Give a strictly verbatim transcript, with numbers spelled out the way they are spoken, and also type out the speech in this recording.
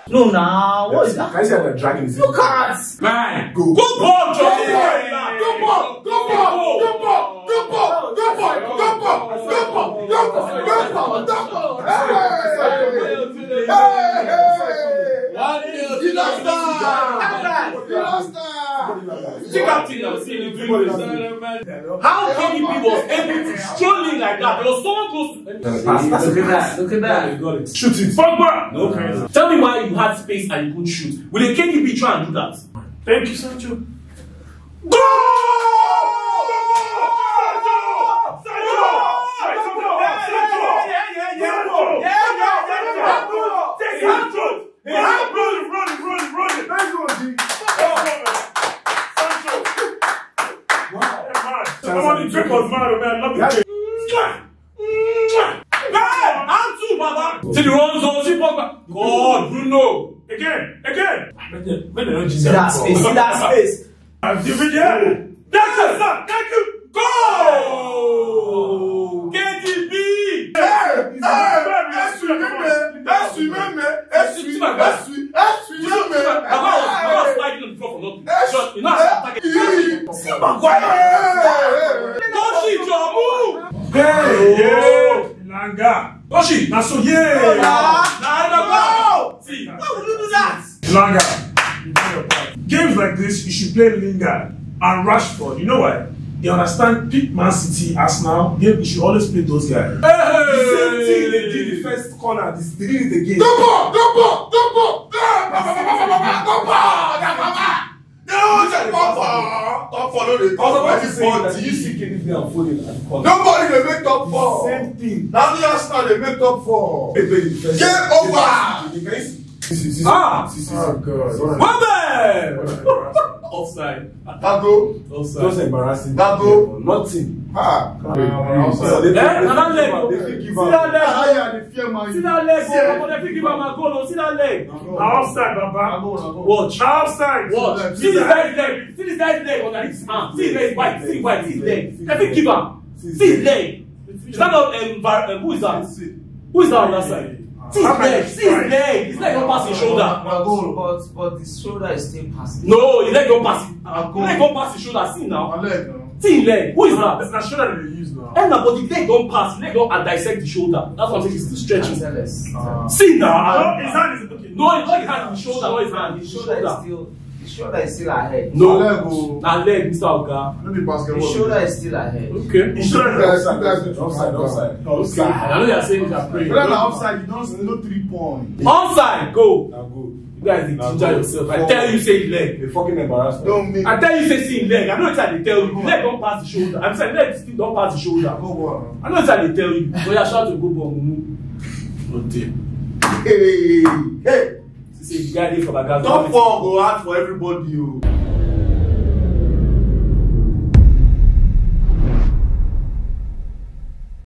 No, nah. What is that? Can you see how they're dragging his Look at Man, Go. good ball, Joe. Go ball! Go ball! Go ball! Go ball! Go ball! Go ball! Go ball! Go ball! Go ball! Go ball! Hey! Hey! You lost that! You lost that! Check out it now. See the doing How K D B was able to stroll in like that? There was someone close to. Look at that. Look at that. Shoot it. Pogba. No crazy. Tell me why you had space and you couldn't shoot. Will a K D B try and do that? Thank you, Sancho. Go! Drink was mad, man. Love it. Man, I'm too, Baba. See the wrong zone, see Pogba. God, Bruno. Again, again. See that space. See that space. Thank you, sir. Thank you. Go! K D B. Hey! Hey! Essuie même! Essuie! Essuie! Essuie même! I was sliding on the floor for nothing. Just, you know, I'm attacking. See Maguire! Don't see your move. Hey! Yeah! Langa! Oshi! That's so yeah! Nah, nah, nah. See, how would you do that? Langa, you play your part. Games like this, you should play Lingard and Rashford. You know why? They understand pick Man City, Arsenal. You should always play those guys. Hey! The same thing they did the first corner. This they did it again. Go ball! Go ball! Go ball! Go ball! No, just top four. Top four, no, they top four. This four. You see, K D B and Foden at the corner. Nobody they make top four. Same thing. Now the Arsenal they make top four. Game over. Ah! Oh God! Mame! Offside. Bago. Offside. Just embarrassing. Bago. Nothing. Ha. Offside. Eh? Another leg. See that leg. Ah, yeah, they fear man. See that leg. Oh, they give him a goal. See that leg. Offside, Baba. Watch. Offside. Watch. See this guy's leg. See this guy's leg on his arm. See his leg white. See white. See his leg. Let me give him. See his leg. Is that not um, who is that? Who is that on that side? See his leg, see his leg, his leg don't pass his shoulder. But, but his shoulder is still passing. No, his leg don't pass it. His leg don't pass his shoulder, see now. See his leg, who is that? That's not shoulder they use now. And now, but the leg don't pass, the leg don't dissect the shoulder. That's what I'm saying, he's still stretching. Uh, see now. No, his hand is okay. No, it's not his hand, his shoulder, not his hand, his shoulder is still, his shoulder is still ahead. No, na leg, Mister Oga. His shoulder is still ahead. Okay. His shoulder is Offside, offside, offside. Okay. I know you are saying you are praying. But offside, you don't know three points. Onside, go. Now go. You guys dey ginger yourself. I tell you say leg. They fucking embarrassed me. Don't make. I tell you say see leg. I know it's how they tell you. Leg don't pass the shoulder. I'm saying leg still don't pass the shoulder. Go on. I know it's how they tell you. But you're shout to go bomb. No deal. Hey, hey. See the guy dey for my guys. Top four go hard for everybody.